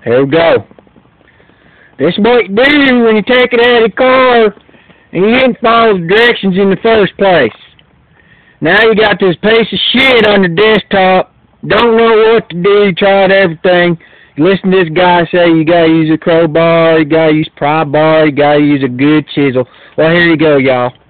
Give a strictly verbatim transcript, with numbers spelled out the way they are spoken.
Here we go. This is what you do when you take it out of the car and you didn't follow the directions in the first place. Now you got this piece of shit on the desktop. Don't know what to do. Tried everything. You listen to this guy say you gotta use a crowbar, you gotta use a pry bar, you gotta use a good chisel. Well, here you go, y'all.